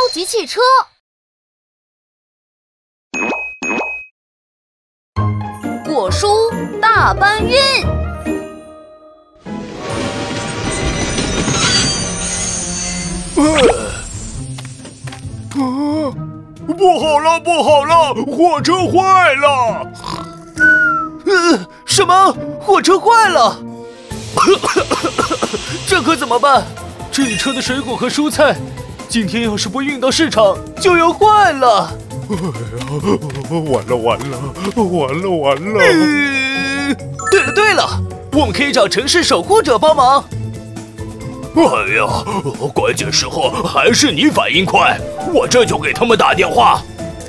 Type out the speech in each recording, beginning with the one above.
级汽车。果蔬大搬运。 不好了，不好了，火车坏了！ 什么？火车坏了？这可怎么办？这一车的水果和蔬菜，今天要是不运到市场，就要坏了。 哎呀，完了完了，完了完了！ 对了，我们可以找城市守护者帮忙。 哎呀，关键时候还是你反应快，我这就给他们打电话。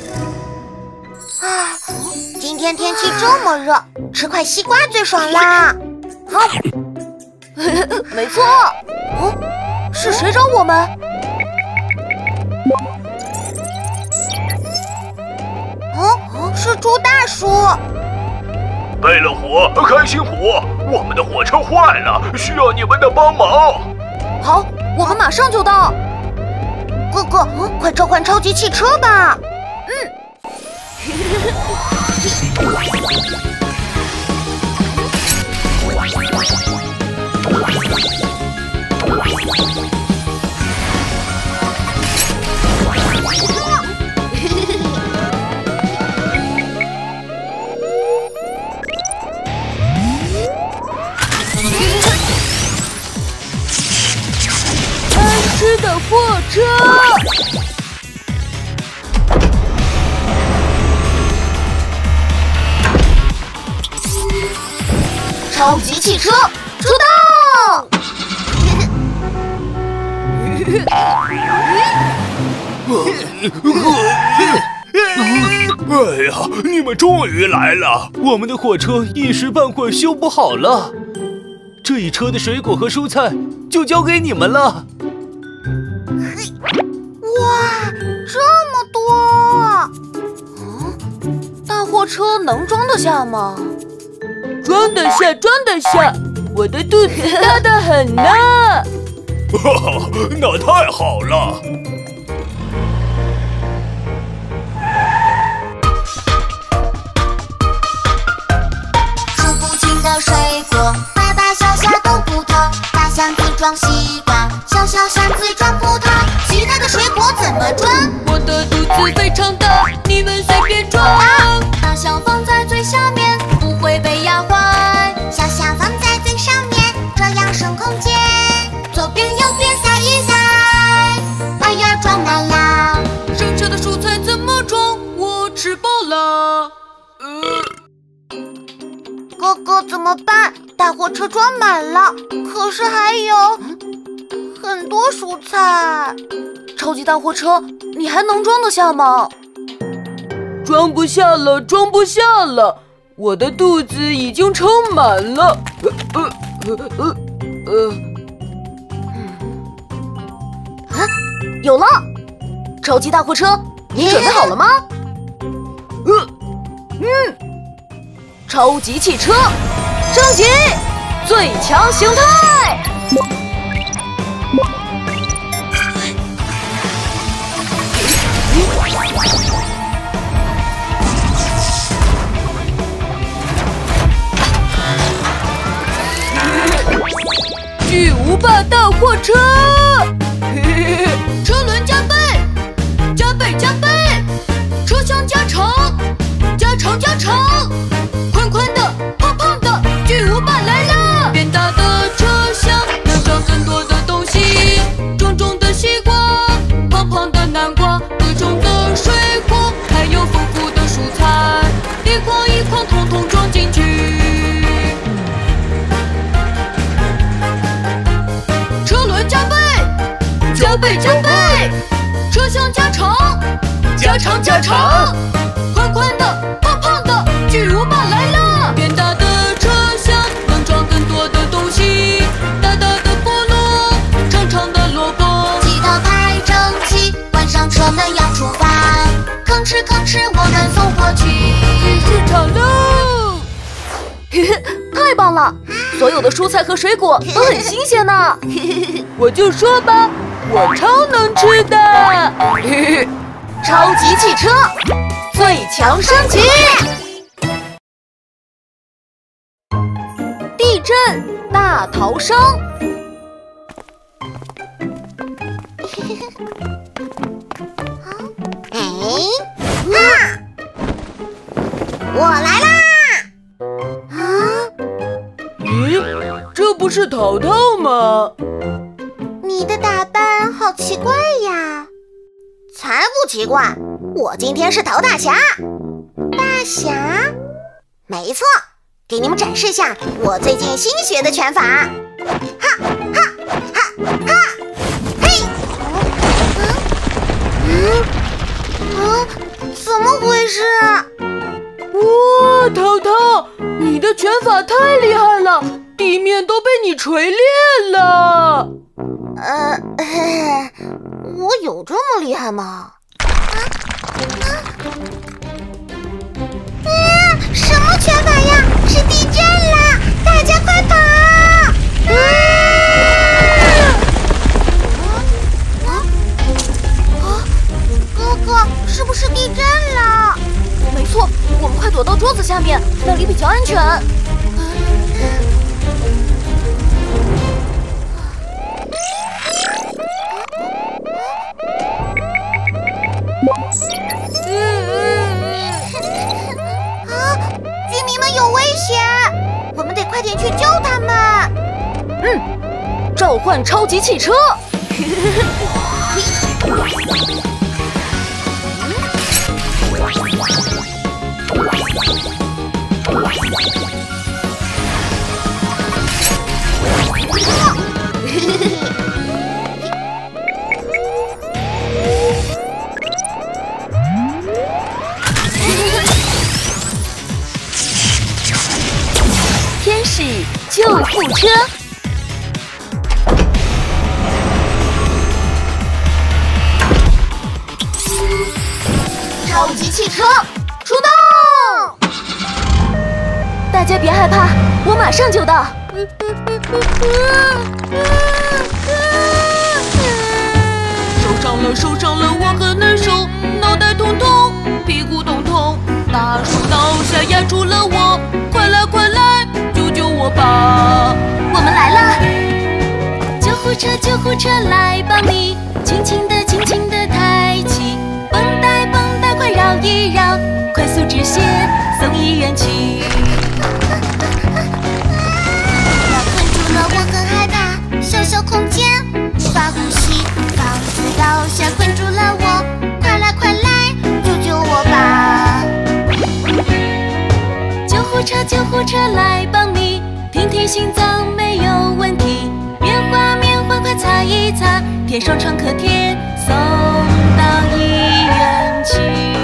啊，今天天气这么热，吃块西瓜最爽啦！ 好，没错。是谁找我们？ 是猪大叔。 备了火，开心火！我们的火车坏了，需要你们的帮忙。 好，我们马上就到。 哥哥，快召唤超级汽车吧！ 安吃的货车。 超级汽车出动！ 哎呀，你们终于来了！ 我们的火车一时半会儿修不好了，这一车的水果和蔬菜就交给你们了。 哇，这么多！ 大货车能装得下吗？ 装得下，装得下，我的肚子大得很呢。 哈哈，那太好了！ 数不清的水果，大大小小都不同。大箱子装西瓜，小小箱子装葡萄。其他的水果怎么装？ 我的肚子非常大，你们随便装。 大箱放在最下面，不会被压坏。小箱放在最上面，这样省空间。左边右边塞一塞，哎呀，装满了。 剩下的蔬菜怎么装？我吃饱了。 哥哥怎么办？大货车装满了，可是还有很多蔬菜。 超级大货车，你还能装得下吗？ 装不下了，装不下了，我的肚子已经撑满了。 有了！超级大货车，你准备好了吗？超级汽车升级，最强形态！ 巨无霸大货车，车轮加倍，加倍加倍，车厢加长，加长加长，宽宽的，胖胖的，巨无霸来了！变大的车厢能装更多的东西，重重的西瓜，胖胖的南瓜，各种的水果，还有丰富的蔬菜，一筐一筐统统装进去。车轮加倍，加倍加倍，车厢加长，加长加长，宽宽的，胖胖的，巨无霸来了！变大的车厢能装更多的东西，大大的菠萝，长长的萝卜， 记得排整齐，关上车门要出发。吭哧吭哧，我们送过去。 去市场喽！ 太棒了，所有的蔬菜和水果都很新鲜呢。 我就说吧，我超能吃的。 超级汽车最强升级，地震大逃生。 我来啦！ 咦，这不是淘淘吗？ 你的打扮好奇怪呀！才不奇怪，我今天是陶大侠。大侠？没错，给你们展示下我最近新学的拳法。哈哈哈哈！嘿！怎么回事？ 哇，淘淘，你的拳法太厉害了，地面都被你锤裂了。 我有这么厉害吗？什么拳法呀？是地震啦！大家快跑！哥哥，是不是地震了？ 没错，我们快躲到桌子下面，那里比较安全。 居民们有危险，我们得快点去救他们。 召唤超级汽车。天使救护车，超级汽车出动！大家别害怕，我马上就到。 受伤了，我很难受，脑袋痛痛，屁股痛痛，大树倒下压住了我，快来快来，救救我吧！ 我们来了， 救护车来帮你，轻轻地抬起，绷带快绕一绕，快速止血送医院去。要困住了，我很害怕，小空间无法呼吸，房子倒下困住了我，快来，救救我吧！救护车来帮你，听心脏没有问题，棉花快擦一擦，贴上创可贴，送到医院去。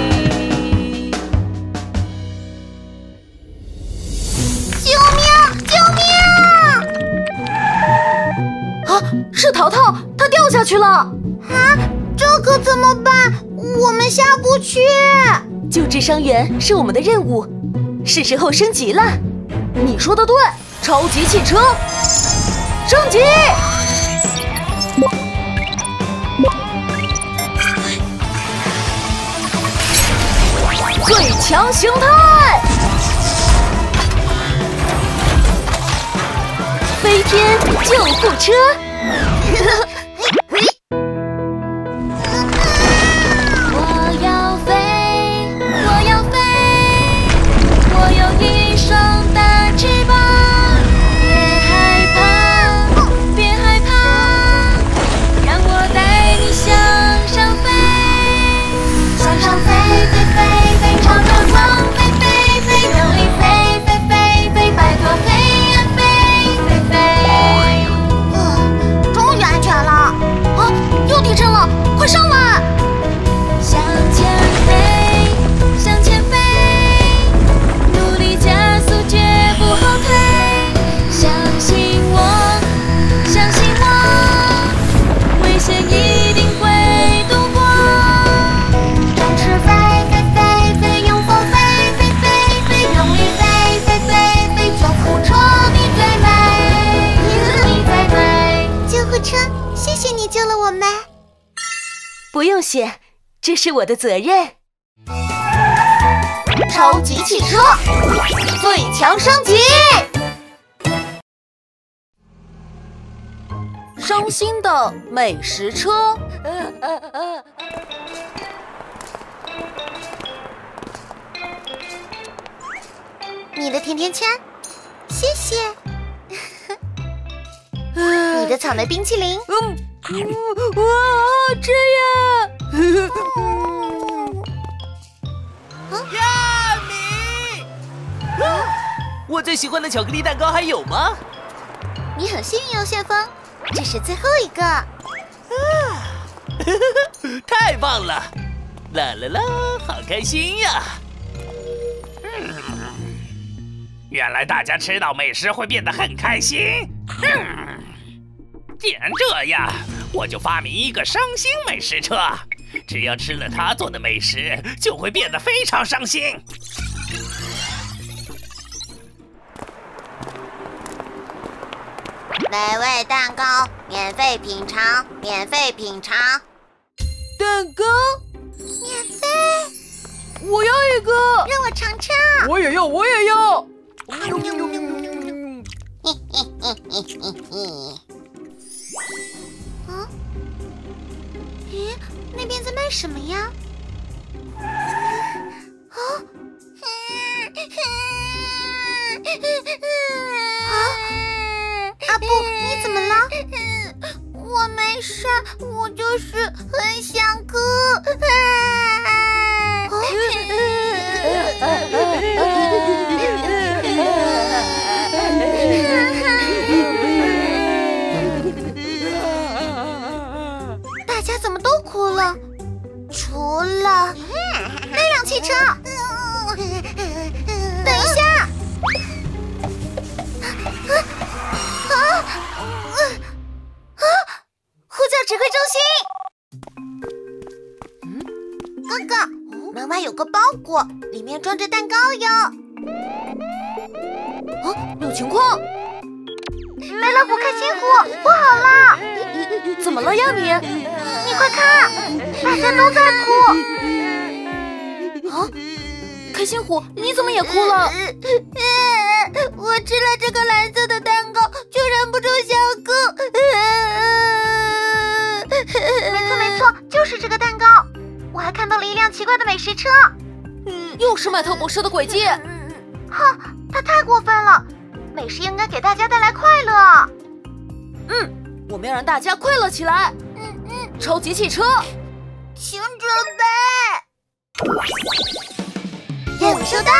救命！ 啊，是淘淘，他掉下去了。 这可怎么办？我们下不去。 救治伤员是我们的任务，是时候升级了。你说的对，超级汽车升级，最强形态，飞天救护车。 我有一双大翅膀，别害怕，让我带你向上飞，向上飞，朝着光飞，用力飞，拜托黑暗飞。 你救了我们。 不用谢，这是我的责任。 超级汽车最强升级。 伤心的美食车。 你的甜甜圈，谢谢。你的草莓冰淇淋， 哇，这样。 呀米！我最喜欢的巧克力蛋糕还有吗？ 你很幸运哦，旋风，这是最后一个。 太棒了！啦啦啦，好开心呀！ 原来大家吃到美食会变得很开心。既然这样，我就发明一个伤心美食车。只要吃了他做的美食，就会变得非常伤心。 美味蛋糕，免费品尝，免费品尝， 蛋糕， 免费！ 我要一个。 让我尝尝。 我也要，我也要。 咦，那边在卖什么呀？阿布，你怎么了？我没事，我就是很想哭。大家怎么都哭了？除了那辆汽车。等一下！呼叫指挥中心。哥哥，门外有个包裹，里面装着蛋糕哟。 有情况。 梅勒普开心果不好了！ 怎么了呀你？ 你快看，大家都在哭。 啊，开心虎，你怎么也哭了？ 我吃了这个蓝色的蛋糕，就忍不住想哭。没错没错，就是这个蛋糕。我还看到了一辆奇怪的美食车。 又是麦特博士的诡计。 哼，他太过分了。美食应该给大家带来快乐。 我们要让大家快乐起来。超级汽车， 请准备。任务收到。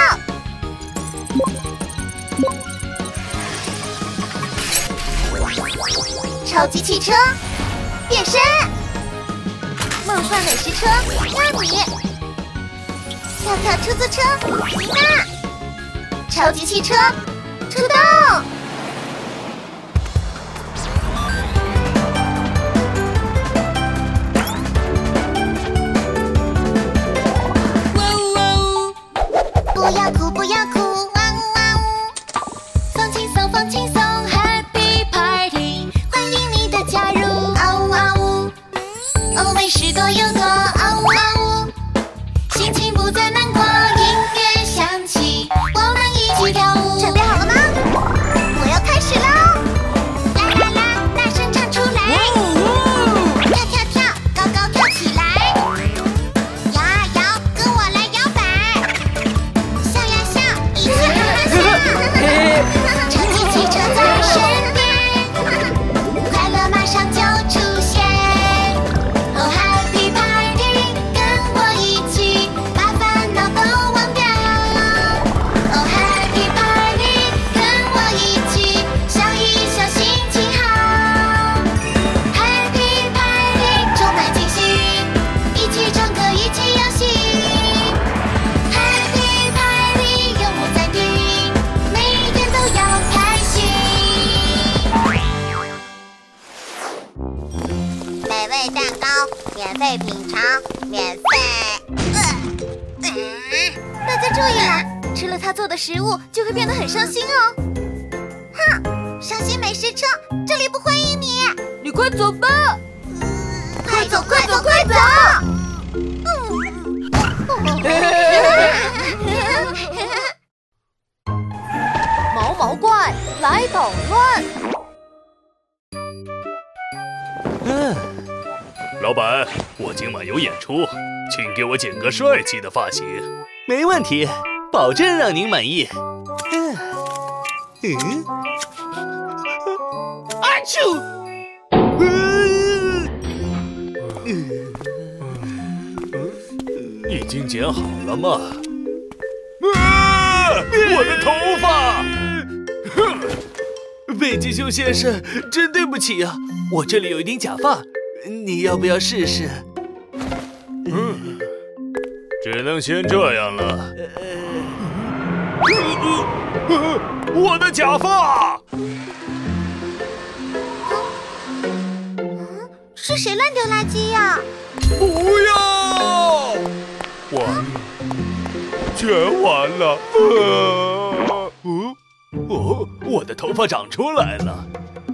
超级汽车变身，梦幻美食车要你，跳跳出租车妮娜，超级汽车出动。不要哭，不要哭，汪汪！ 放轻松，放轻松 ，Happy Party， 欢迎你的加入，嗷嗷呜！哦，美食多又多，嗷嗷呜！心情不再难过，音乐响起，我们一起跳舞。 准备好了吗？我要开始喽！ 啦啦啦，大声唱出来！跳跳跳，高高跳起来！摇啊摇，跟我来摇摆！笑呀笑，一起哈哈笑！超级汽车在身边，快乐马上就出现。Oh Happy Party， 跟我一起把烦恼都忘掉。Oh Happy Party， 跟我一起笑一笑，心情好。Happy Party， 充满惊喜，一起唱歌，一起游戏。Happy Party， 永不暂停，每一天都要开心。 美味蛋糕，免费品尝，免费。大家注意了，吃了他做的食物就会变得很伤心哦。哼，伤心美食车，这里不欢迎你。 你快走吧。 走！ 毛毛怪来捣乱。 老板，我今晚有演出，请给我剪个帅气的发型。没问题，保证让您满意。 阿啾！ 已经剪好了吗？我的头发！北极熊先生，真对不起啊，我这里有一顶假发，你要不要试试？只能先这样了。我的假发！ 是谁乱丢垃圾呀？ 不要！全完了。我的头发长出来了。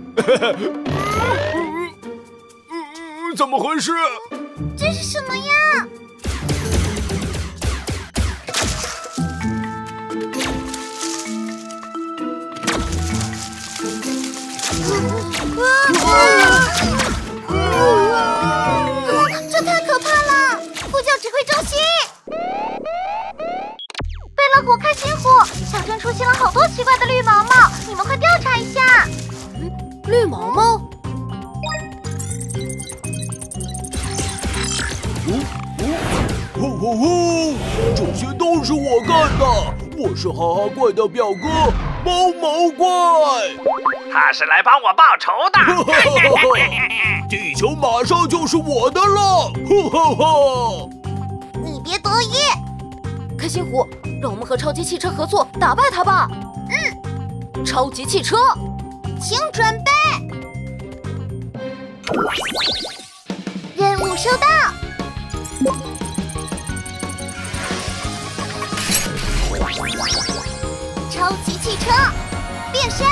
怎么回事？ 这是什么呀？这太可怕了！呼叫指挥中心！贝乐虎、开心虎，小镇出现了好多奇怪的绿毛毛，你们快调查一下。 绿毛毛？ 这些都是我干的！我是哈哈怪的表哥毛毛怪， 他是来帮我报仇的。 地球马上就是我的了！ 你别得意。 开心虎，让我们和超级汽车合作，打败他吧！超级汽车， 请准备。任务收到。超级汽车变身，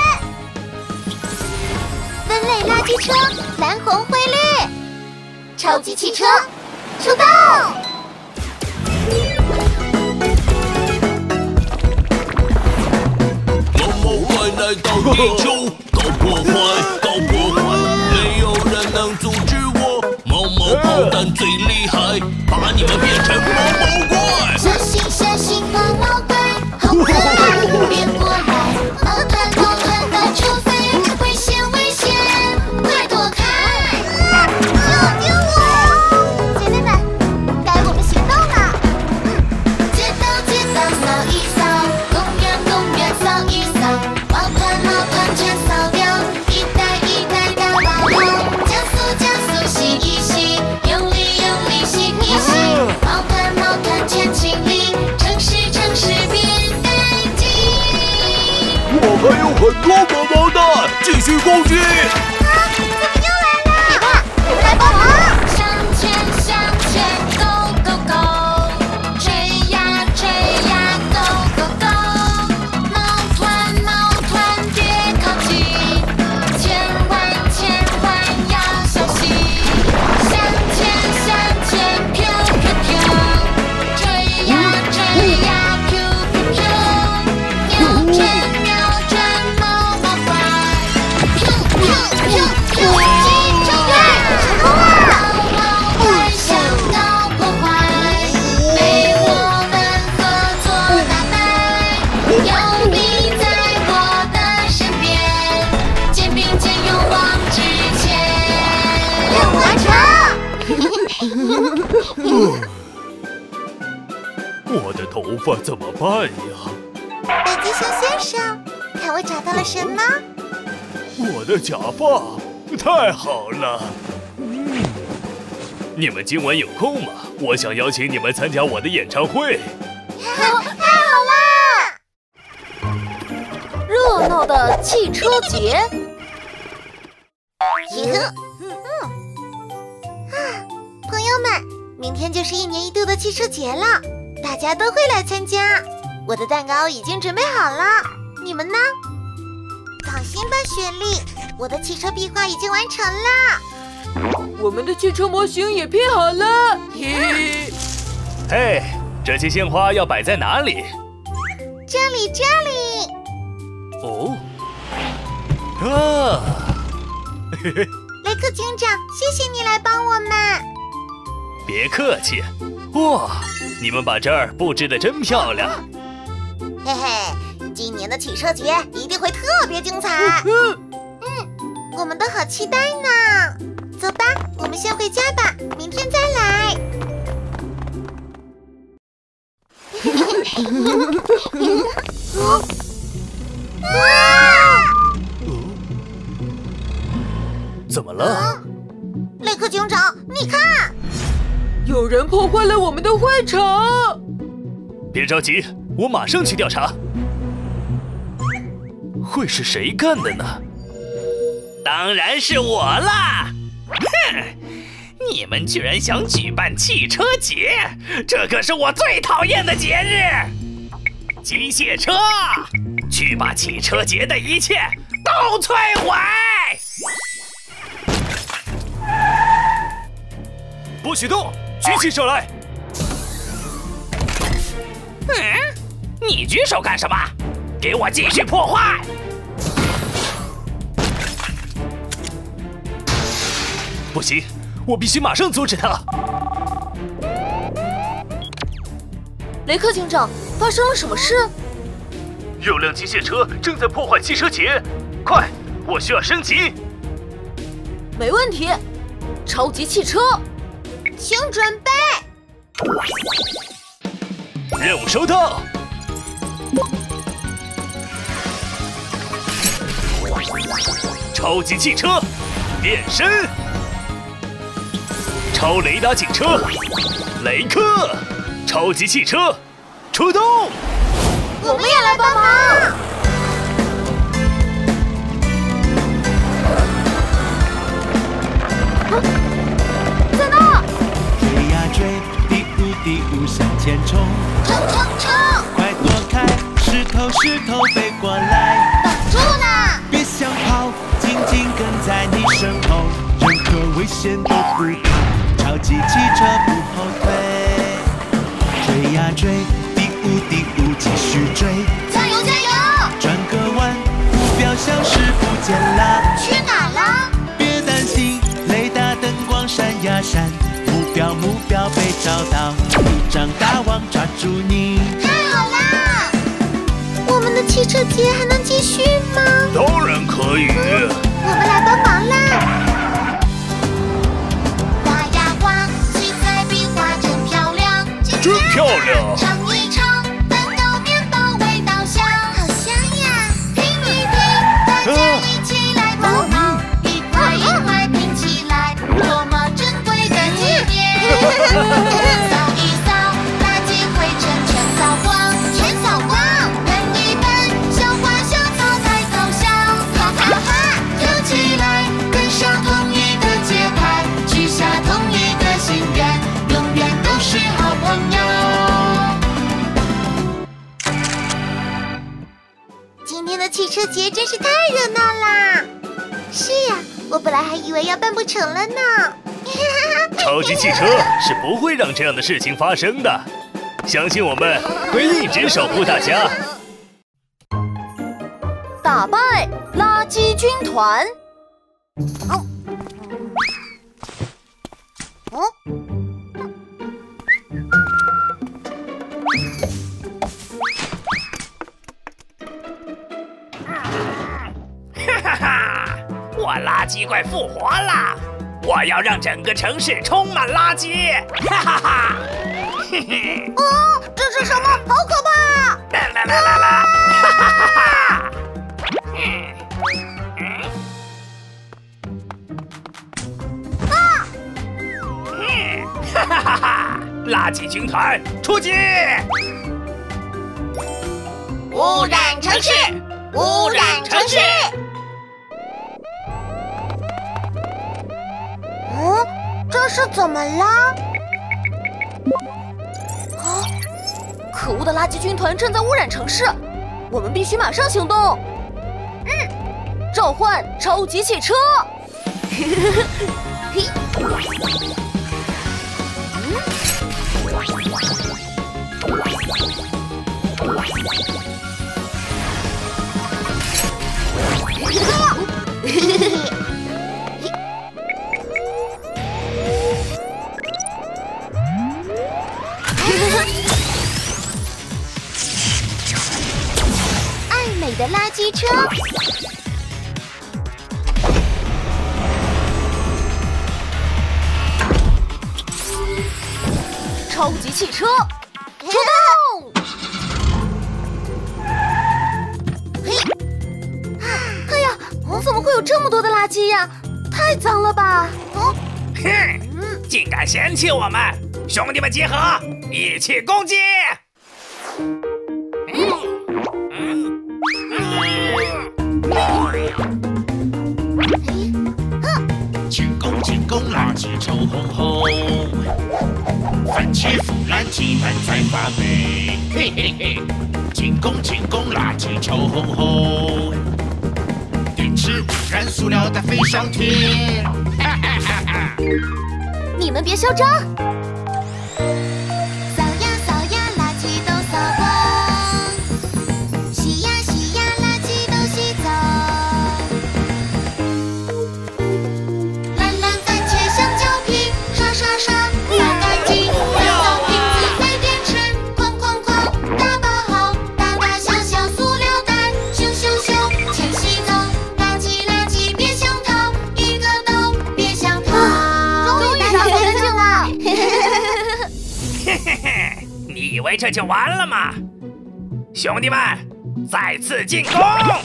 分类垃圾车蓝红灰绿，超级汽车出动！ 毛毛怪来到地球，搞破坏，搞破坏，没有人能阻止我。毛毛炮弹最厉害，把你们变成毛毛怪。 小心小心，毛毛怪，好可爱，别过来！毛团毛团到处飞，危险危险，快躲开！ 救救我！姐妹们，该我们行动了。 街道街道扫一扫，公园公园扫一扫，毛团毛团全扫掉，一袋一袋大包包，加速加速洗一洗，用力用力洗一洗，毛团毛团全清理，城市城市变干净。 我还有很多毛毛蛋，继续攻击！ 怎么又来了？别怕，我们来帮忙。 向前向前 ，Go Go Go！ 追呀追呀 ，Go Go Go！ 毛团毛团别靠近，千万千万要小心。向前向前飘飘飘，追呀追呀 ，Q Q Q！ 瞄准瞄准毛毛怪 ，Q Q Q Q！ 集中力，成功了！毛毛怪想搞破坏，被我们合作打败。有你在我的身边，肩并肩勇往直前。 任务完成。 我的头发怎么办呀？ 北极熊先生，看我找到了什么？ 我的假发，太好了！你们今晚有空吗？我想邀请你们参加我的演唱会。 太好啦！ 热闹的汽车节。 朋友们，明天就是1年1度的汽车节了，大家都会来参加。我的蛋糕已经准备好了，你们呢？放心吧，雪莉，我的汽车壁画已经完成了。 我们的汽车模型也拼好了，嘿嘿。 嘿，这些鲜花要摆在哪里？ 这里，这里。 哦，啊，嘿嘿， 雷克警长，谢谢你来帮我们。 别客气。哇，你们把这儿布置得真漂亮。 嘿嘿，今年的汽车节一定会特别精彩。我们都好期待呢。走吧，我们先回家吧，明天再来。 怎么了？ 雷克警长，你看， 有人破坏了我们的会场。 别着急，我马上去调查。会是谁干的呢？ 当然是我啦！哼，你们居然想举办汽车节，这可是我最讨厌的节日！机械车，去把汽车节的一切都摧毁！ 不许动！举起手来！ 你举手干什么？给我继续破坏！ 不行，我必须马上阻止他。 雷克警长，发生了什么事？ 有辆机械车正在破坏汽车节，快，我需要升级。 没问题，超级汽车， 请准备。 任务收到。超级汽车变身，超雷达警车雷克，超级汽车出动。 我们也来帮忙。 在那！ 追呀追，第五第五向前冲， 冲冲冲！ 快躲开，石头石头飞过来， 挡住了！ 别想跑，紧紧跟在你身后，任何危险都不怕，超级汽车不后退。追呀追，第五第五继续追， 加油加油！ 转个弯，目标消失不见了， 去哪了？ 别担心，雷达灯光闪呀闪，目标被找到，一张大网抓住你。 太好啦！我们的汽车节还能继续吗？ 当然可以。 我们来帮忙啦！ 画呀画，七彩笔画真漂亮， 真漂亮！ 尝一尝，蛋糕面包味道香， 好香呀！ 拼一拼，大家一起来帮忙，一块一块拼起来，多么珍贵的纪念！扫一扫，垃圾灰尘全扫光，全扫光，喷一喷，小花小草才高香，哈哈哈！跳起来，跟上同一个节拍，许下同一个心愿，永远都是好朋友。 今天的汽车节真是太热闹啦！是呀，我本来还以为要办不成了呢。 超级汽车是不会让这样的事情发生的，相信我们会一直守护大家。 打败垃圾军团。 哈哈，我垃圾怪复活了！我要让整个城市充满垃圾！哈哈哈！嘿嘿， 哦，这是什么？好可怕！ 啦啦啦啦啦！哈哈哈哈！哈哈哈哈！垃圾军团出击！ 污染城市，污染城市！这是怎么了？ 啊！可恶的垃圾军团正在污染城市，我们必须马上行动。召唤超级汽车！嘿， 爱美的垃圾车。 超级汽车出动！哎呀，怎么会有这么多的垃圾呀？太脏了吧！ 哼，竟敢嫌弃我们！兄弟们集合，一起攻击！ 进攻，垃圾臭烘烘，番茄、腐烂鸡蛋在发霉，嘿嘿嘿！进攻，垃圾臭烘烘，电池污染，塑料袋飞上天，哈哈哈哈！ 你们别嚣张！ 扫呀，垃圾都扫光，洗呀，垃圾都洗走。蓝番茄、香蕉皮，刷，扫干净。要走瓶子、废电池，哐，大包好，大小塑料袋，咻，钱洗走。垃圾别想逃，一个都别想逃。 终于打扫干净了。 嘿嘿嘿，你以为这就完了吗？兄弟们，再次进攻！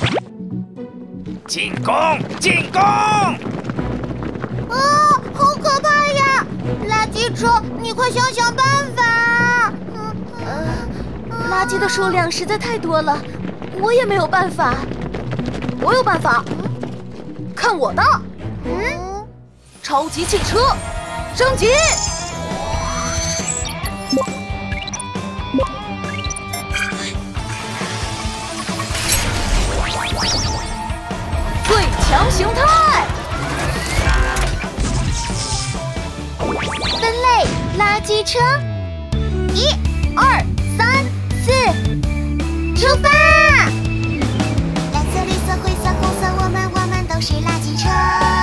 进攻！ 啊，好可怕呀！垃圾车，你快想办法！ 垃圾的数量实在太多了，我也没有办法。我有办法，看我的！超级汽车升级！最强形态！ 分类垃圾车，1、2、3、4，出发！ 蓝色、绿色、灰色、红色，我们都是垃圾车。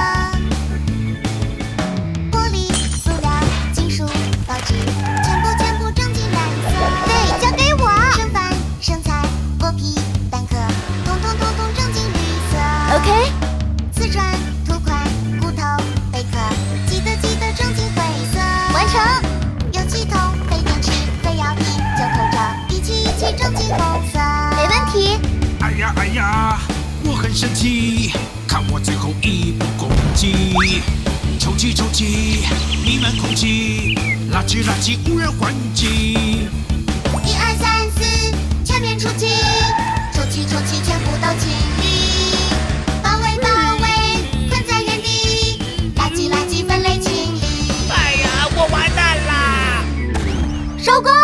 玻璃、塑料、金属、报纸，全部装进蓝色。 对，交给我。 剩饭、剩菜、剥皮、蛋壳，统装进绿色。 OK。 瓷砖、土块、骨头、贝壳，记得装进灰色。 完成。 有气筒、废电池、废药品、旧口罩，一起装进红色。 没问题。 哎呀，我很生气，看我最后一步攻击！抽气，弥漫空气，垃圾污染环境。 1、2、3、4，全面出击！抽气，全部都清理。包围，困在原地，垃圾分类清理。 哎呀，我完蛋啦！ 收工！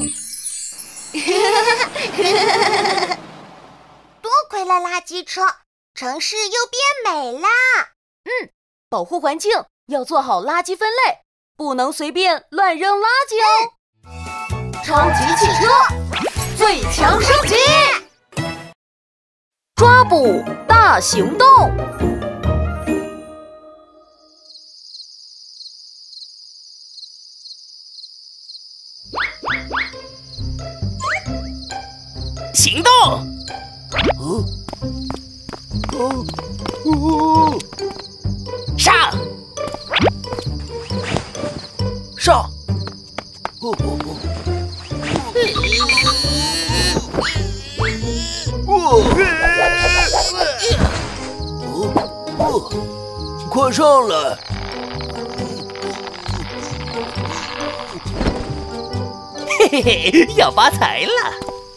多亏了垃圾车，城市又变美啦。 保护环境要做好垃圾分类，不能随便乱扔垃圾哦。超级汽车最强升级，抓捕大行动。 行动！上！ 快上来！ 嘿嘿，要发财了！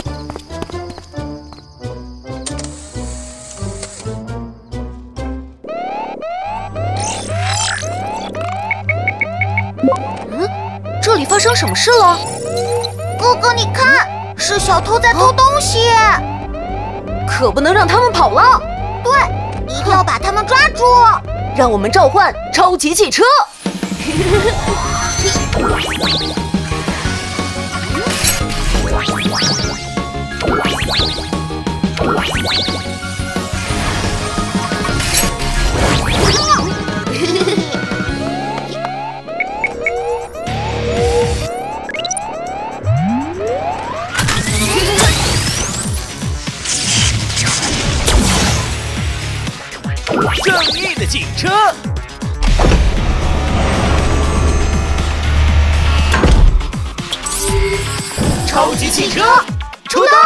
这里发生什么事了？ 哥哥，你看，是小偷在偷东西。 可不能让他们跑了。 对，一定要把他们抓住。 让我们召唤超级汽车。 正义的警车，超级汽车出动！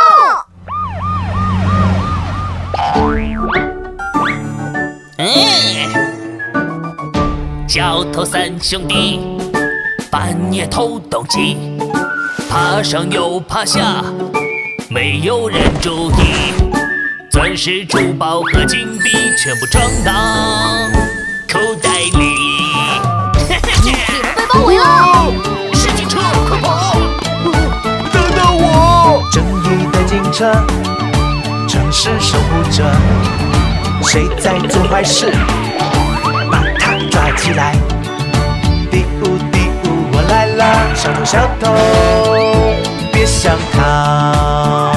小偷三兄弟半夜偷东西，爬上又爬下，没有人注意。钻石、珠宝和金币全部装到口袋里。 你们被包围了！ 是警车，快跑！ 等等我！ 正义的警车，城市守护者，谁在做坏事，把他抓起来！第五，我来了，小偷小偷，别想逃！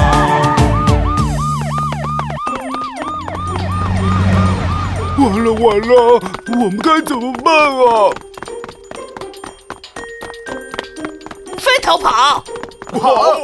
完了，我们该怎么办啊？ 分头跑！ 好。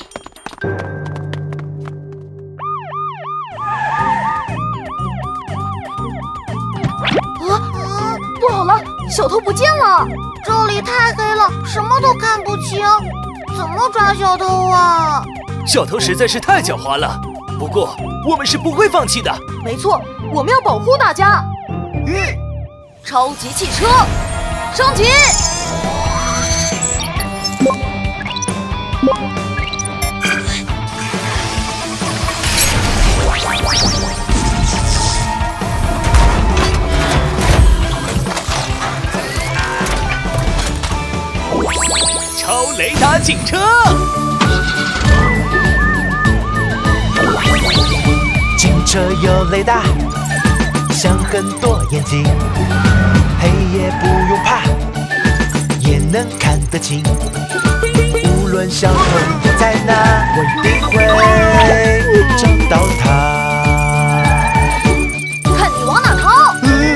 不好了，小偷不见了！ 这里太黑了，什么都看不清，怎么抓小偷啊？ 小偷实在是太狡猾了，不过我们是不会放弃的。 没错，我们要保护大家。超级汽车升级！ 超雷达警车， 警车有雷达，像很多眼睛，黑夜不用怕，也能看得清。无论小偷在哪，我一定会找到他。 看你往哪逃！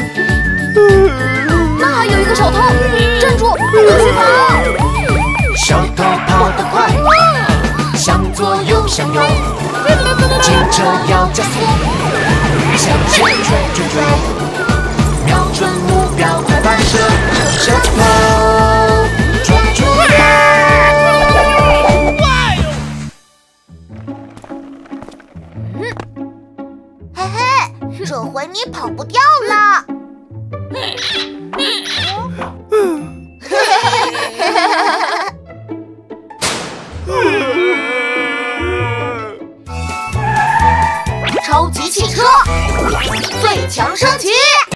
那还有一个小偷，站住，不能去跑！ 小偷跑得快，向左又向右，警车要加速，向前追，瞄准目标快发射，小偷抓住嘿嘿，这回你跑不掉了。 超级汽车最强升级！